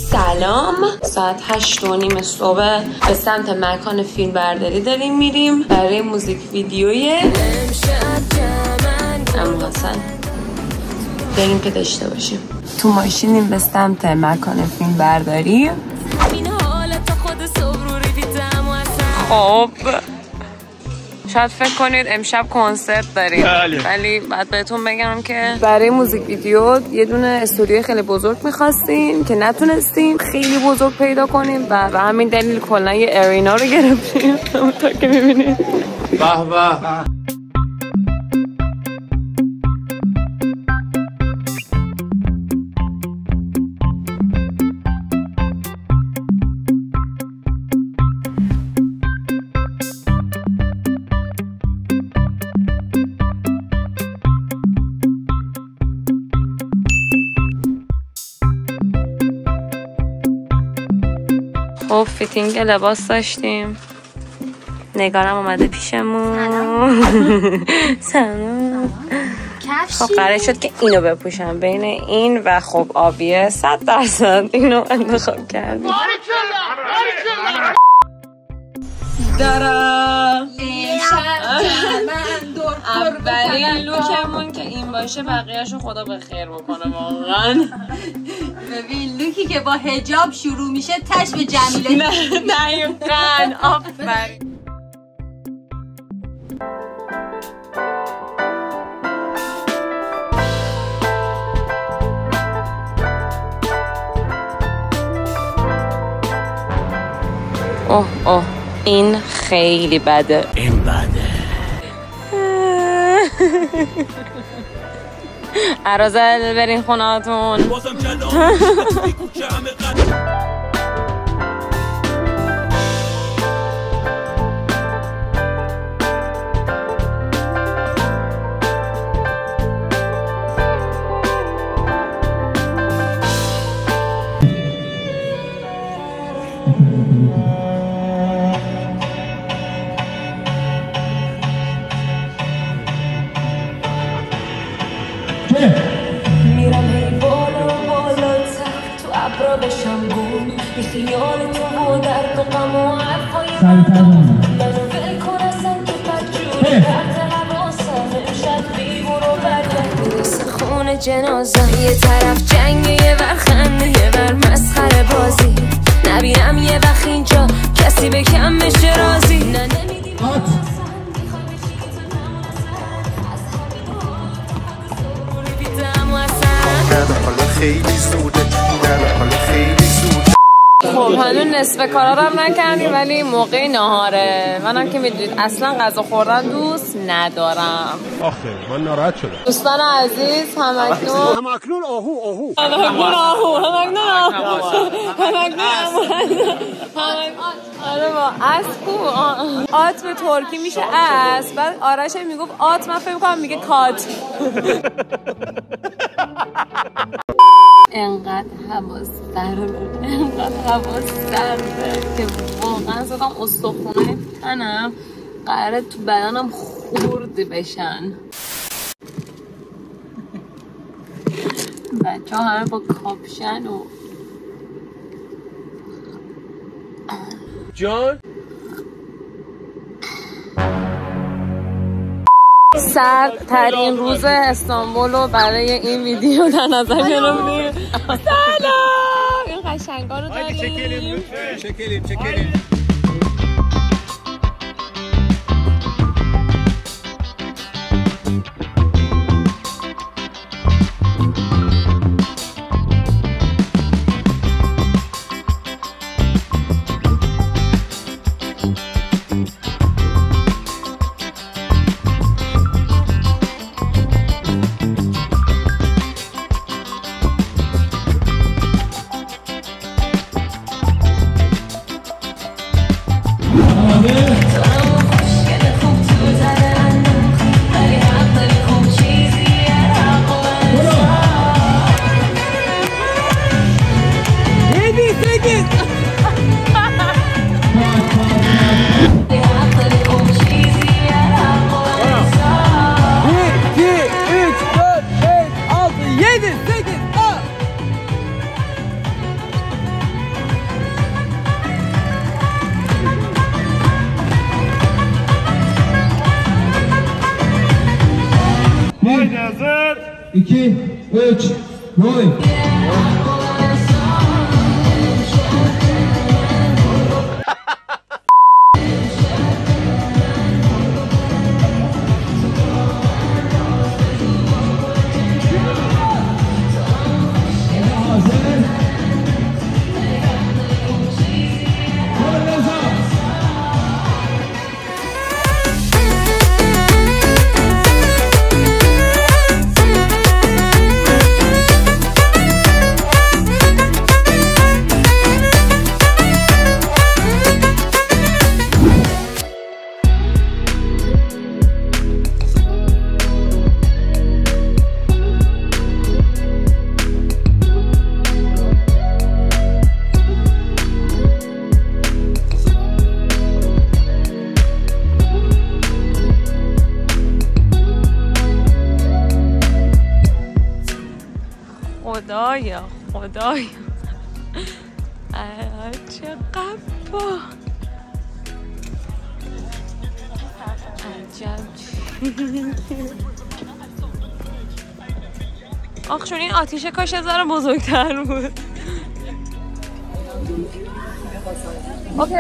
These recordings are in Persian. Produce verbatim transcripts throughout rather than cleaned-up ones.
سلام، ساعت هشت و نیم صبح به سمت مکان فیلم برداری داریم میریم برای موزیک ویدیوی عمو حسن. بریم که داشته باشیم. تو ماشینیم به سمت مکان فیلم برداری. خب شاید فکر کنید امشب کنسرت داریم، ولی بعد بهتون بگم که برای موزیک ویدیو یه دونه استودیو خیلی بزرگ میخواستیم که نتونستیم خیلی بزرگ پیدا کنیم و به همین دلیل کلا یه ارینا رو گرفتیم. همونطور که میبینید. به به. خب فیتینگ لباس داشتیم. نگارم اومده پیشمون. سلام. خب قرار شد که اینو بپوشم بین این و خب آبیه صد درصد اینو انتخاب کردیم. دارم اولین لوکمون که این باشه بقیه‌شو خدا به خیر بکنه واقعا. ببین لوکی که با حجاب شروع میشه تش به جمیله. نه دقیقاً آفرین. اوه اوه این خیلی بده. این بده. عرازل برین خونهاتون. میرم هی بالا بالاتر تو ابرا بشم گم بی خیال تو و درد و غم و حرفای مردم منو ول کن اصلا که بدجوری درد حواسم امشب بی برو برگرد میرسه خون جنازم یه طرف جنگ یه ور خنده یه ور مسخره بازی نبینم یه وقت اینجا کسی به کم بشه رازی نه نمیدیم خیلی زوده حالا خیلی زوده. خب هنون نصف کارا رو هم نکردیم ولی موقع نهاره. منم که میدونید اصلا غذا خوردن دوست ندارم. آخه من ناراحت شدم. دوستان عزیز همکنون همکنون آهو آهو همکنون آهو همکنون آهو همکنون آهو. آره با اسب آت به ترکی میشه اسب. بعد آرش میگفت آت، من فکر میکنم میگه کات. انقدر حواس درده انقدر حواس درده که واقعا زدم استخونه تنم قراره تو بدنم خورد بشن. بچه ها همه با کاپشن و جان سرد ترین روز استانبول رو برای این ویدیو در نظر گرفتیم. سلام. این قشنگا رو داریم. چکلیم چکلیم چکلیم. üç, rolling. خدایا خدایا چه قبا عجب. آخ چون این آتیشه کاش از ذره بزرگتر بود. اوکی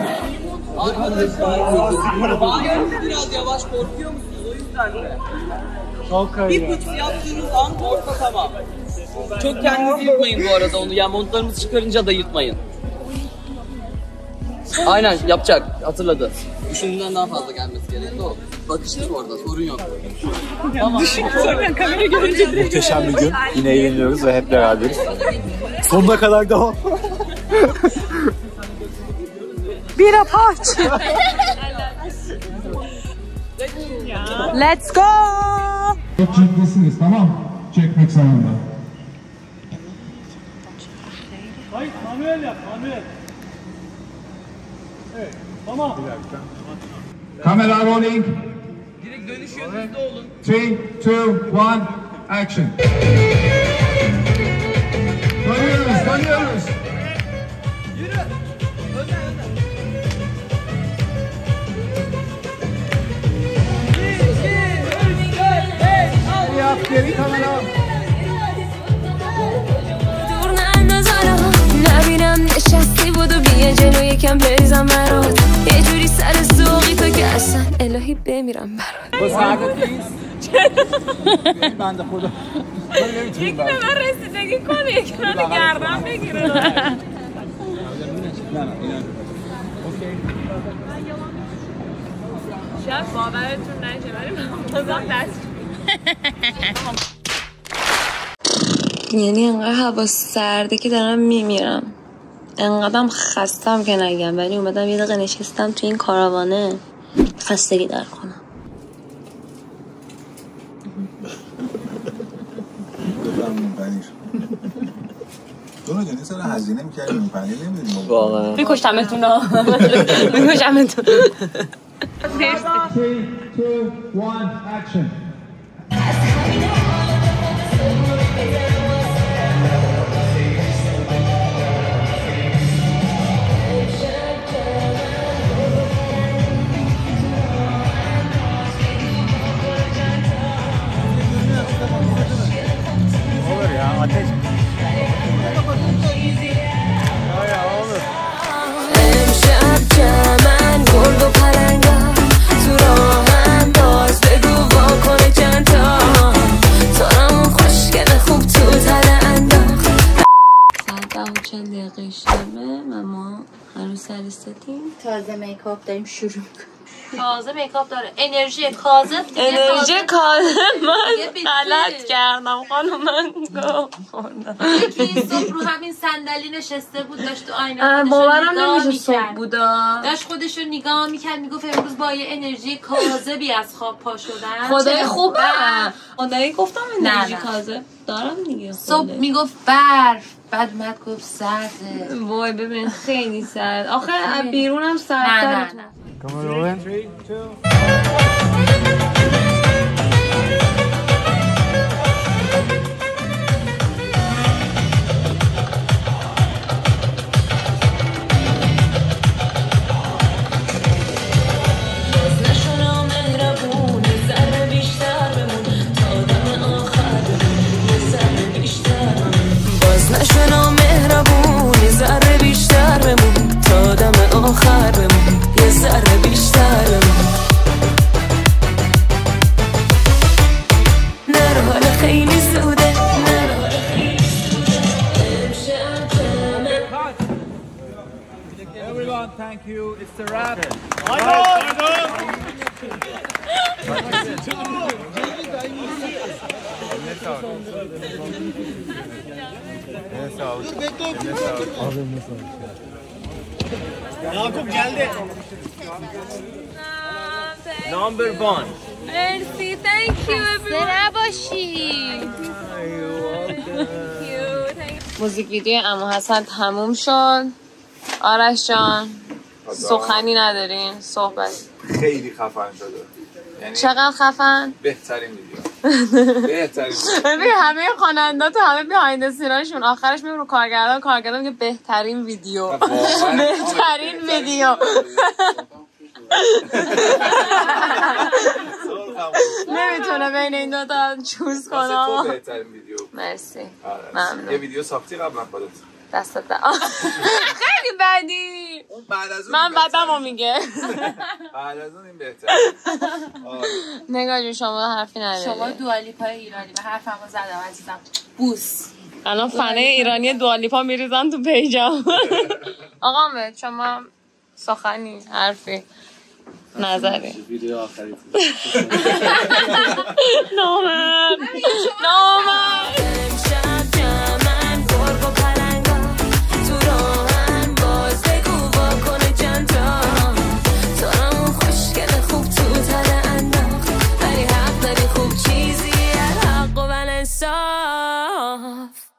biraz yavaş korkuyor musunuz? O yüzden de. Bir pıts yaptığınız an korkma tamam. Çok kendinizi yırtmayın bu arada onu. Yani montlarımızı çıkarınca da yırtmayın. Aynen yapacak. Hatırladı. Düşündüğünden daha fazla gelmesi gerekti o. Bakıştır orada. Sorun yok. Tamam. Sonra kamera görünce muhteşem bir gün. Yine eğleniyoruz ve hep beraberiz. Sonuna kadar devam. Bir apaç. Let's go. Çekmesiniz tamam. Çekmek zamanında. Hayır, manuel yap, manuel. Evet, tamam. Kamera rolling. Direkt dönüş yönünüzde olun. three, two, one, action. Dönüyoruz, dönüyoruz. Yürü. Önden önden. Yap geri kamera. نبینم نشستی بود و بیا جلو یکم بریزم برات یه جوری سر سوقی تو که اصلا الهی بمیرم برات. با سعادتیست من ده خدا یکی به من رسیدگی کنه یکی من گردم بگیره. شاید باورتون نشه ولی من بازم دست یعنی انقدر هوا سرده که دارم میمیرم. انقدرم خستم که نگم ولی اومدم یه دقیقه نشستم تو این کاراوانه خستگی در کنم. بفرمون پنیر دونه جانی سر هزینه میکردیم پنیر نمیدیم واقعا میکشتمتون ها میکشتمتون. three, two, one, action. olur ya ateş. امشب جمعن گرد و پلنگا تو راهم باز بگو واکنه چند تا تارمون خوشگل خوب تو تله انداخت. ساعت ده و چند دقیقه شبه و ما هنوز سر ستیم. تازه میکاپ داریم شروع کنیم. تازه میکاپ داره انرژی کاذب. انرژی کاذب من غلط کردم خانم من گفت یکی صبح رو همین صندلی نشسته بود داشت تو آینه باورم نمیشه صبح بودا داشت خودش رو نگاه میکرد میگفت امروز با یه انرژی کاذبی از خواب پا شدن. خدای خوبه. خدایی گفتم انرژی کاذب دارم دیگه. صبح میگفت برف بعد اومد گفت سرده. وای ببین خیلی سرد آخه بیرونم سردتره. Come on, three, two. مهربون ذره بیشتر بمون تا دم آخر بمون everyone. Thank you. It's a wrap. Yakup geldi. Number one. مرسی thank you everyone. موزیک ویدیو عمو حسن تموم شد. آرش جان سخنی ندارین صحبت؟ خیلی خفن شده. یعنی چقدر خفن؟ بهترین ویدیو. بهترین. ببین همه خواننده تو همه بیهایند سیناشون آخرش میگن رو کارگردان کارگردان میگه بهترین ویدیو. بهترین ویدیو. نمیتونه بین این دو تا چوز کنه. تو بهترین ویدیو. مرسی. ممنون. یه ویدیو ساختی قبلا خودت؟ دستت خیلی بدی. اون بعد از اون من بدمو میگه. بعد از اون این بهتر. نگاه جون شما حرفی نداری. شما دوالیپای ایرانی به حرفمو زدم عزیزم. بوس. الان فنه ایرانی دوالیپا میریزن تو پیجم. آقا امید شما سخنی حرفی نظری ویدیو آخری نامرد نامرد امشب جمعن گرگ و پلنگا تو راهن باز بگو واکنه چندتا تو همون خوشگل خوب تو تله انداخت ولی حق داری خوب چیزی حق و انصاف